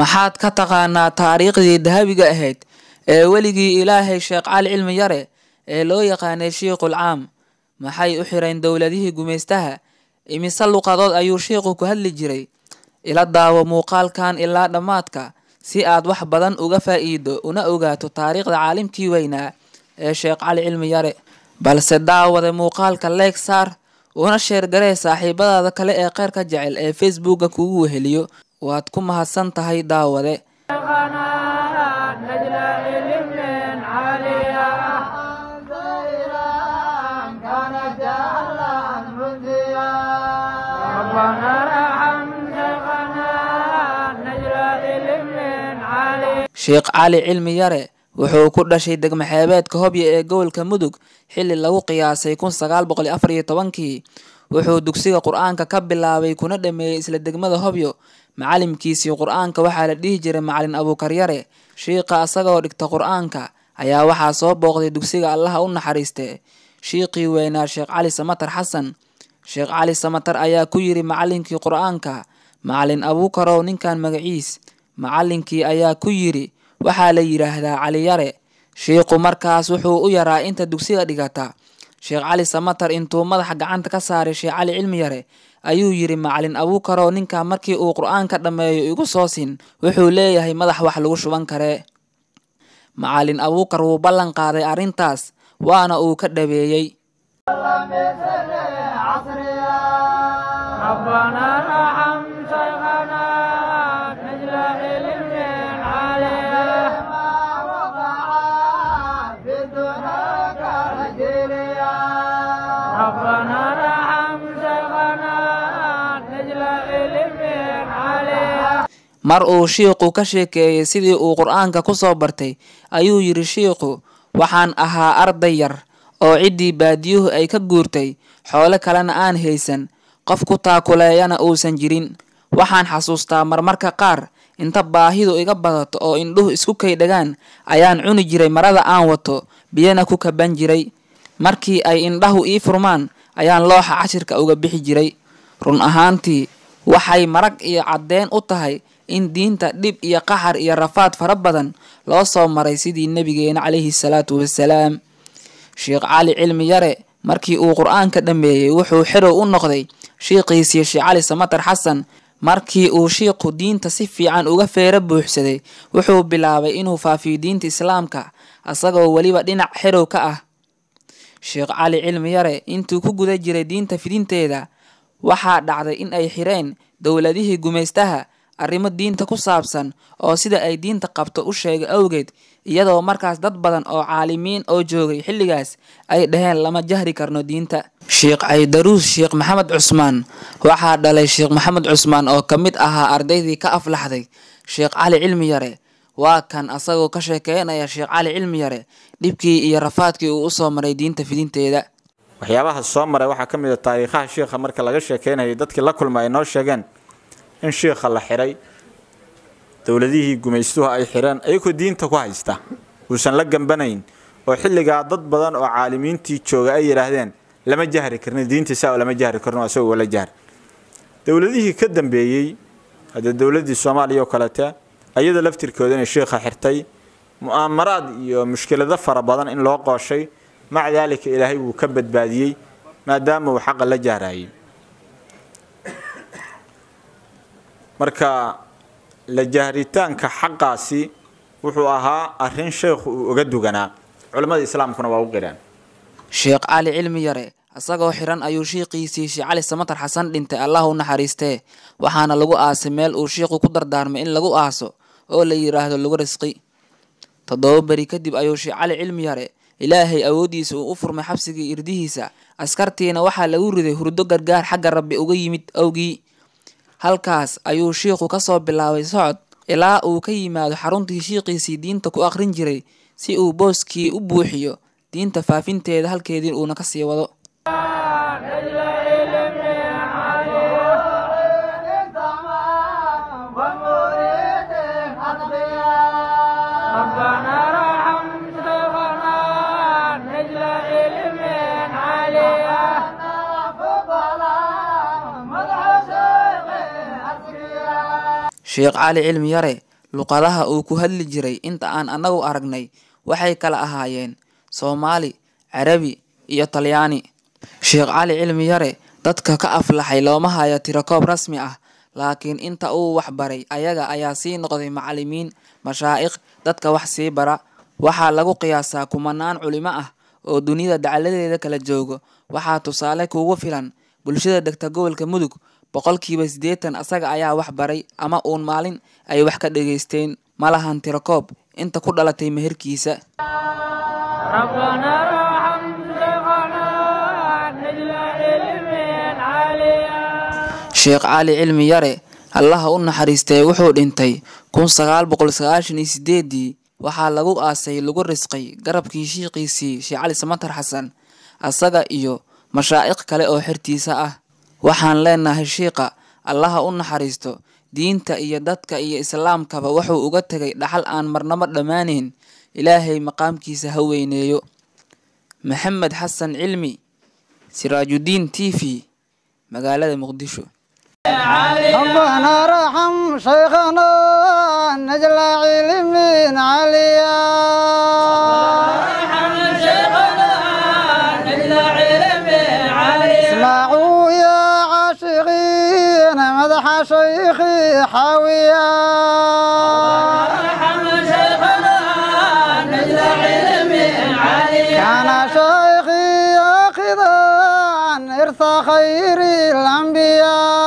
maxaad ka taqaanaa taariikhdii dahabiga ahayd ee weligii ilaahay Sheekh Cali Cilmi Yare ee loo yaqaanay Sheikhul Caam? maxay u xireen dowladihii gumeystaha? imise luqadood ayuu sheekhu ku hadli jiray? ila daawo muuqaalkan ilaa dhamaadka si aad wax badan uga faa'iido una ogaato taariikhda caalimkii weynaa ee Sheekh Cali Cilmi Yare. balse daawada muuqaalka like saar una share garee saaxiibadaada kale ee khayrka jecel ee Facebook kugu weheliyo. waad ku mahadsan tahay daawade. Sheekh Cali Cilmi Yare wuxuu ku dhashay degmo xeebeedka Hobyo ee gobolka Mudug xilli lagu qiyaasay 1914. wuxuu dugsiga Qur'aanka ka bilaabay kuna dhameeyay isla degmada Hobyo. macalimkiisii Qur'aanka waxaa la dhihi jiray Macalin Abuukar Yare. sheekha asagoo dhigta Qur'aanka ayaa waxaa soo booqday dugsiga Allah u naxariistay sheekhii weynaa Sheekh Cali Samatar Xasan. Sheekh Cali Samatar ayaa ku yiri macalinkii Qur'aanka, Macalin Abuukar oo ninkan magaciis. macalinkii ayaa ku yiri waxaa la yiraahdaa Cali Yare. sheekhu markaas wuxuu u yaraa inta dugsiga dhigata. Sheekh Cali Samatar intuu madaxa gacanta ka saaray Sheekh Cali Cilmi Yare ayuu yiri Macalin Abuukar oo ninkan markii uu Qur'aanka dhameeyo igu soo siin wuxuu leeyahay madax wax lagu shuban kare. Macalin Abuukar wuu ballan qaaday arintaas waana uu ka dhabeeyay. mar uu sheekhu ka sheekeeyay sidii uu Qur'aanka ku soo bartay ayuu yiri sheekhu waxaan ahaa arday yar oo cidii baadiyuhu ay ka guurtay xoolo kalena aan haysan qof ku taakuleeyana uusan jirin. waxaan xasuustaa marmarka qaar inta baahidu iga badato oo indhuhu isku kaydhagaan ayaan cuni jiray marada aan wato biyana ku kaban jiray. markii ay indhahu ii furmaan ayaan looxa cashirka uga bixi jiray. run ahaantii waxay marag iyo cadeen u tahay in diinta dhib iyo qaxar iyo rafaad fara badan loo soo maray sidii nabigeena calayhi salaatu wasalaam. Sheekh Cali Cilmi Yare markii uu Qur'aanka dhameeyay wuxuu xiro u noqday sheekhiisii Sheekh Cali Samatar Xasan. markii uu sheekhu diinta si fiican uga feera buuxsaday wuxuu bilaabay inuu faafiyo diinta Islaamka asagoo waliba dhinac xiro ka ah. Sheekh Cali Cilmi Yare intuu ku guda jiray diinta fidinteeda waxaa dhacday in ay xireen dowladihii gumeystaha arrimo diinta ku saabsan oo sida ay diinta qabto u sheegay awgeed, iyadoo markaas dad badan oo caalimiin oo joogay xilligaas ay dhaheen lama jahri karno diinta. Sheekh Aydaruus Sheekh Maxamed Cusmaan waxaa dhalay Sheekh Maxamed Cusmaan oo kamid ahaa ardaydii ka aflaxday Sheekh Cali Cilmi Yare. waa kan asagoo ka sheekeynaya Sheekh Cali Cilmi Yare dhibkii iyo rafaadkii uu u soo maray diinta fidinteeda. waxyaabaha soo maray waxaa ka mid ah taariikhaha sheekha marka laga sheekeynayo dadkii la kulmay noo sheegeen in sheekha la xiray dowladihii gumeystuhu ay xireen ayagoo diinta ku haysta uusan la gambanayn oo xilliga dad badan oo caalimiintii jooga ay yiraahdeen lama jahri karno diinta saa lama jahri karno asagoo wala jahr. dowladihii ka dambeeyay hada dowladii Soomaaliya oo kaleeta ayada laftirkooda in sheekha xirtay mu'amaraad iyo mushkilada fara badan in loo qooshay مع ذلك إلهي وكبد باديي ما دام وحق الله جهراي مركا لجهريتان كحقاسي وحوها أرين شيخ وقدوغنا علماء الإسلام كنا واوقران. Sheekh Cali Cilmi Yare asagoo xiran ayuu sheekhiisii Sheekh Cali Samatar Xasan dhintay Allah u naxariistee waxaana lagu aasay meel uu sheekhu ku dardaarmay in lagu aaso oo la yiraahdo lagu risqi. 7 bari kadib ayuu Sheekh Cali Cilmi Yare ilaahay awoodiisa uu u furmay xabsigii irdihiisa askartiina waxaa lagu riday hurdo gargaar xagga Rabbi uga yimid awgii. halkaas ayuu sheekhu ka soo bilaabay socod ilaa uu ka yimaado xaruntii sheekhiisii diinta ku akhrin jiray si uu booskii u buuxiyo diinta faafinteeda halkeedii uuna ka sii wado. Sheekh Cali Cilmi Yare luqadaha uu ku hadli jiray inta aan anagu aragnay waxay kala ahaayeen Soomaali, Carabi iyo Talyaani. Sheekh Cali Cilmi Yare dadka ka aflaxay looma hayo tirakoob rasmi ah, laakiin inta uu wax baray ayaga ayaa sii noqday macallimiin, mashaayikh, dadka wax sii bara. Waxaa lagu qiyaasaa kumanaan culimo ah oo dunida dacaladeeda kala joogo. Waxaa tusaale kugu filan bulshada degta gobolka Mudug, 80% asaga ayaa wax baray ama uun maalin ay wax ka dhageysteen. Malahan tirakoob inta ku dhalatay meherkiisa. Sheekh Cali Cilmi Yare Allah u naxariistay wuxuu dhintay 1998. waxaa lagu aasay lagu risqay garabkii shiiqiisii Sheekh Cali Samatar Xasan asaga iyo mashaayikh kale oo xirtiisa ah. Waxaan leenahay sheekha Allah u naxariisto, diinta iyo dadka iyo islaamkaba wuxuu uga tagay dhaxal aan marnaba dhamaaneyn. Ilaahay maqaamkiisa ha weyneeyo. Maxamed Xasan Cilmi, Siraajuddin TV, magaalada Muqdisho. ربنا رحم شيخنا نجل علم عليا اسمعوا يا عاشقين مدح شيخي حاويا كان شيخي ياخذا إرث خير الأنبياء